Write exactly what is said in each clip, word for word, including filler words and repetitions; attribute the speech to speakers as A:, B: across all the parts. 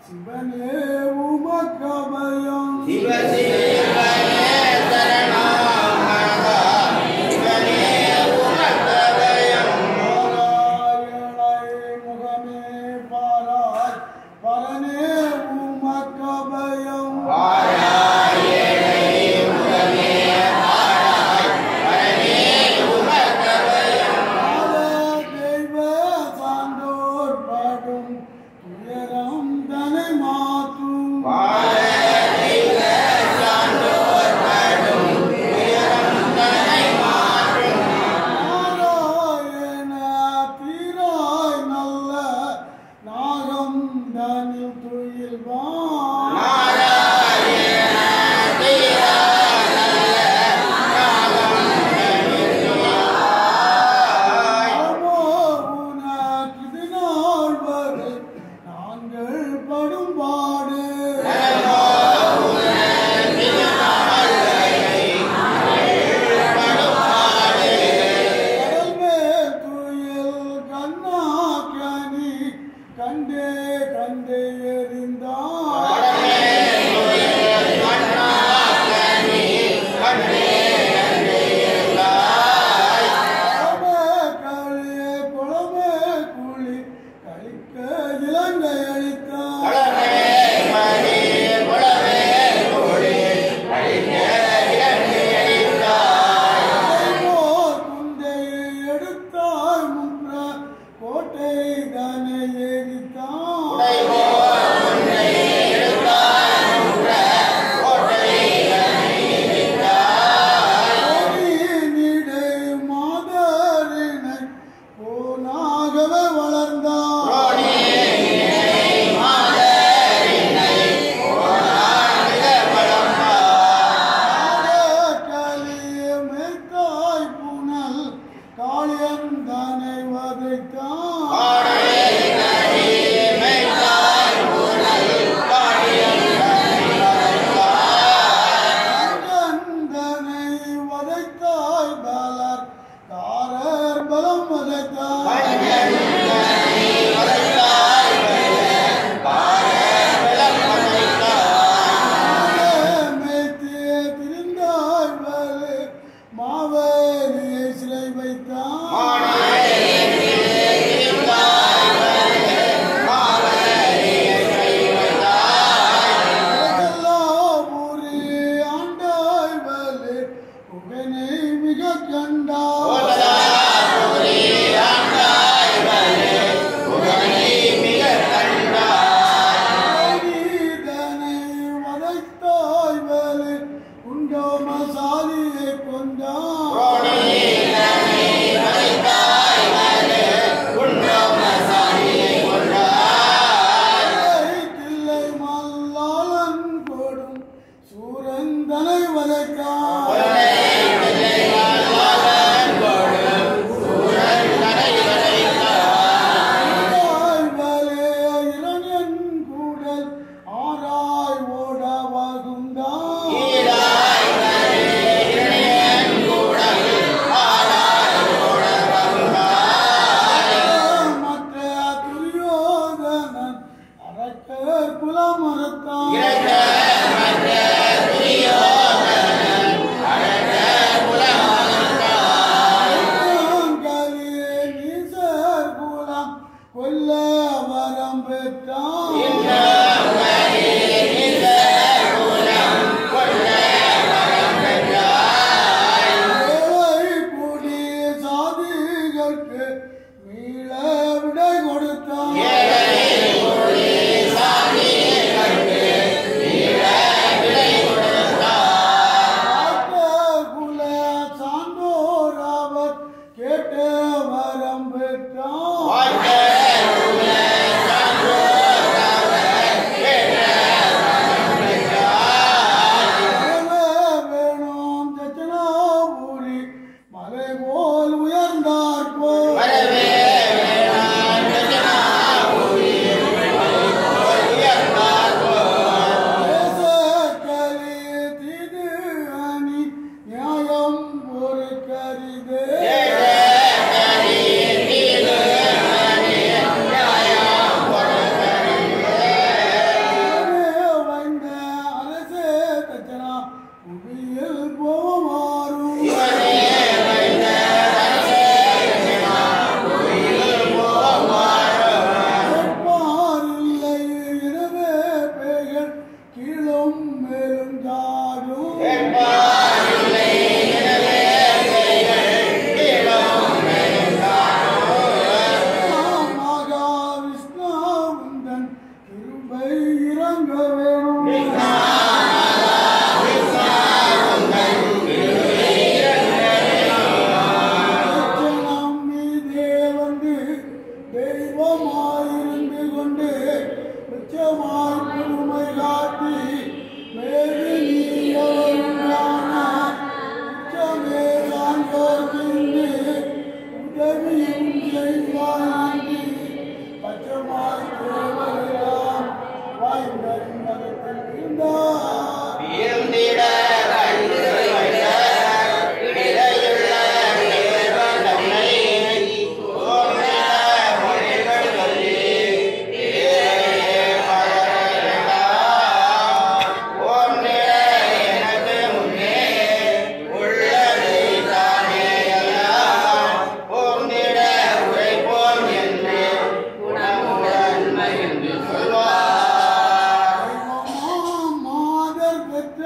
A: சிவனே உமக்கபயம்
B: சிவ சிவனே சரணம் மனதா சிவனே உமக்கபயம்
A: நாராயணை முகமே பாராய் பரனே உமக்கபயம்
B: நாராயணை முகமே பாராய் பரனே உமக்கபயம்
A: தெய்வ சான்றோர் பாடும் துயரம் தனை மாற்றும் நாராயண தீராய் நல்ல நாகம் தனில் துயில்வான் நமோ உனக்கு நாள் வரை நாங்கள் படும் பாடு கடல் மேல் துயில் கண்ணா கனி கண்டே கண்டே எறிந்தான் குளமே களி குளமே குழி கழிக்க இலங்கை அளித்தான் போர் குந்தையை எடுத்தாய் முன்ற கோட்டை தானே ஏறித்தான் நீடை மாதரினை போனாகவே வளர்ந்தான் காளிய மேற்காய் புனல் காளியன் தானே வதைத்தான் கந்தனை வதைத்தாய் பலர் காரர் பலம் வதைத்தாய் மேத்திய திரிந்தாய் வலு மாவேலியை சிலை வைத்தான் ஊரி ஆண்டாய் வலு புகனை மிக கண்டாய் நீதனை வதைத்தாய் வலு உண்டோம சாதியை கொண்டான் தில்லை மல்லாளன் கொடும் சூரந்தனை வதைத்தான் வலே இளைஞன் கூடல் ஆராய் ஓட வகுந்தான் மற்ற துரியோதனன் அரக்கர் குலம் மறுத்தான் கலியே நீசர் குலம் கொல்ல வரம் பெற்றான் ஏழை கூடி சாதிகளுக்கு மீள விடை கொடுத்தான்
B: ஏழை
A: கிருபை இறங்க வேணும். லட்சணம் மீதே வந்து தெய்வமாயிருந்து கொண்டு மிச்சமாய் புதுமை காட்டி மேது நீயவருண்டான உச்சமே சான்றோர்க்கின்று உதவியும் செய்வாய் பச்சமாய் தேவரெல்லாம் வாய்ந்தன் மகத்தில் இருந்தார்.
B: இருந்திட கண்டு வைத்த இடையுள்ள தேவன் தன்னை ஓர்ந்திட மொழிகள் சொல்லி தேரையே பகர வேண்டாம். ஓர்ந்திட எனக்கு முன்னே உள்ளதை தானே எல்லாம் ஓர்ந்திட உரைப்போம் என்று குணமுடன் மகிழ்ந்து சொல்வார்.
A: தெய்வமாம் மாதர் பெற்ற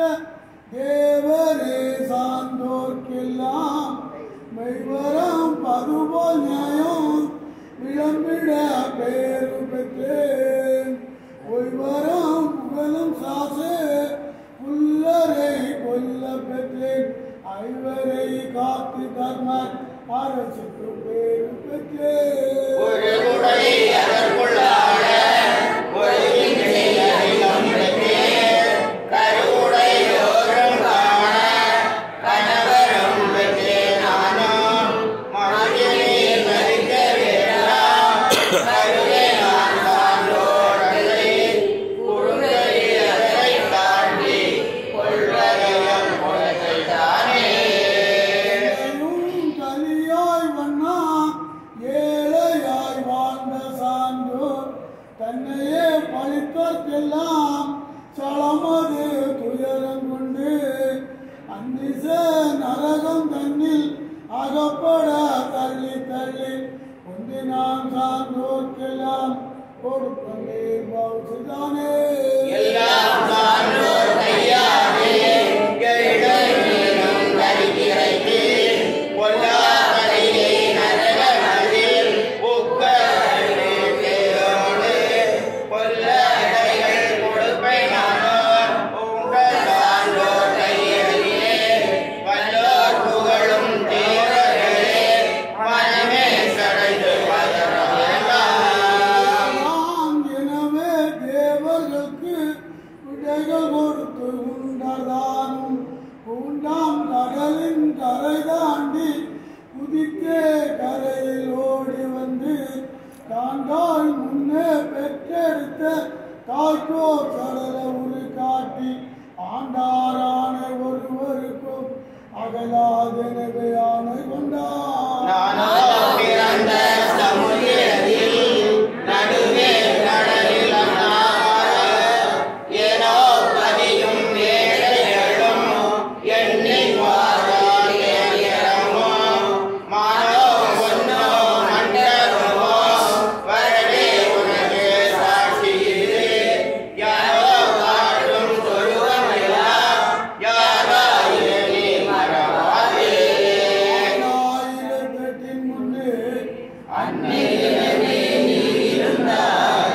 A: தேவரே சான்றோர்க்கெல்லாம் மெய்வரம் பதுபோல் நியாயம் விளம்பிட பேரு பெற்றேன். ஒய்வரம் புகழும் சாசே புல்லரை கொல்ல பெற்றேன். ஐவரை காத்து கர்ம அரசுக்கு பேரு பெற்றேன்.
B: ஒரு குடை அதற்குள்ளாட ஒரு இன்றை அகிலம் பெற்றேன். கருவுடையோரும் காண கணவரும் பெற்றேன். நானும் மனதிலே மதிக்க வேண்டாம். கருவே நான் சான்றோரதை குறுகையில் அதை தாண்டி கொள்வதையும் குலத்தை தானே.
A: ஏழையும் கலியாய் வண்ணா ஏழையாய் வாழ்ந்த சான்றோர் தன்னையே பழித்தற்கெல்லாம் சளமது துயரம் கொண்டு அந்திச நரகம் தன்னில் அகப்பட தள்ளி தள்ளி கொண்டு நான் சான்றோர்க்கெல்லாம் கொடுப்பே பௌசுதானே.
B: எல்லாம் சான்றோர் கையாலே இடைநீரும் கரிகிறைத்து பொல்லா கரையை நரக நதில் உக்க தேரோடு பொல்ல இடைகள் கொடுப்பை நானோர் உங்கள் சான்றோர் கையிலே வல்லோர் புகழும் தேவர்களே மனமே சடைந்து பதற வேண்டாம்.
A: நாம் எனவே தேவர்களுக்கு விடைகள் கொடுத்து உண்டதானும் உண்டாம் கடலின் கரை தாண்டி குதித்தே கரையில் ஓடி வந்து தாண்டால் முன்னே பெற்றெடுத்த தாய்க்கோ கடல உரு காட்டி ஆண்டாரானை ஒருவருக்கும் அகலாதெனவே ஆணை கொண்டார்.
B: நானோ பிறந்த சமுதிரத்தில் நடுவே கடலில் அண்ணார் ஏனோ பதியும் வேலைகளும் எண்ணி வாரால் ஏறமோ மானோ ஒன்னோ மண்டபமோ வரவே உனக்கு சாட்சி இது யாரோ காட்டும் தொழுவமெல்லாம் யாராயிரே மறவாதே.
A: ஆயிரத்தெட்டின் முன்னே
B: அன்னையிலே நீ இருந்தாய்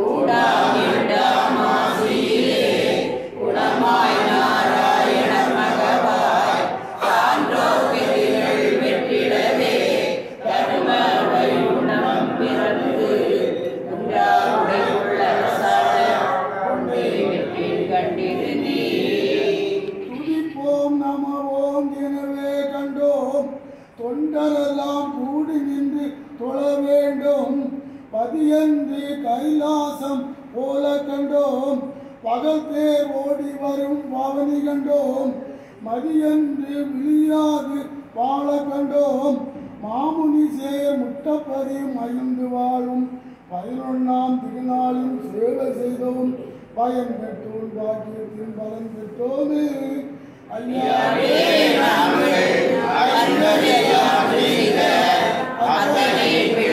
B: கூடாமிடாமாசியிலே குணமாய் நாராயண மகவாய் சான்றோர் பெரிகள் வெற்றிடவே தரும வைகுணம் பிறந்து உண்டாருடைய உள்ள கொண்டே வெற்றி கண்டிரு நீ.
A: துதிப்போம் நமவோம் எனவே கண்டோம் தொண்டரெல்லாம் கூடி நின்று தொழ வேண்டும். பதியன்று கைலாசம் போல கண்டோம் பகல் தேர் ஓடி வரும் பவனி கண்டோம். மதியன்று விழியாது வாழ கண்டோம் மாமுனி சேர் முட்டப்பதி மகிழ்ந்து வாழும் பதினொன்னாம் திருநாளில் சேவை செய்தோம் பயன் பெற்றோம் பாக்கியத்தின் பலன் பெற்றோமே. ஐயாவே
B: நாங்கள் அன்பரையாம் செய்த அத்தனை